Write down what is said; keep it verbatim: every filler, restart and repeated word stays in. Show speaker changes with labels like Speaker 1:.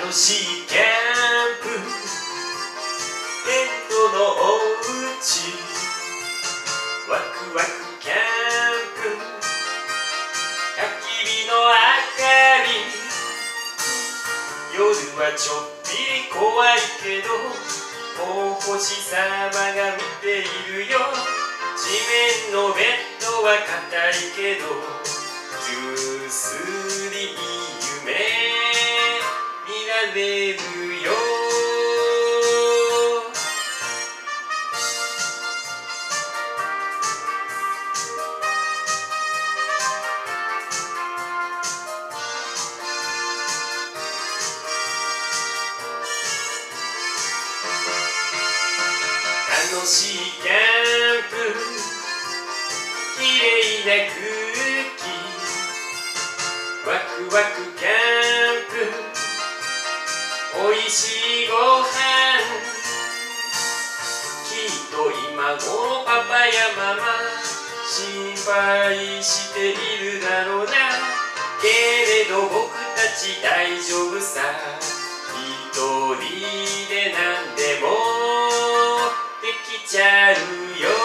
Speaker 1: 楽しいキャンプ、テントのおうち、ワクワクキャンプ、焚き火の明かり、夜はちょっぴり怖いけどお星様が見ているよ。地面のベッドは硬いけどぐっすりいい夢見られるよ。楽しいキャンプ、きれいな空気、ワクワクキャンプ、おいしいごはん、きっと今頃パパやママ心配しているだろうな。けれど僕たち大丈夫さ、一人で何でもできちゃうよ。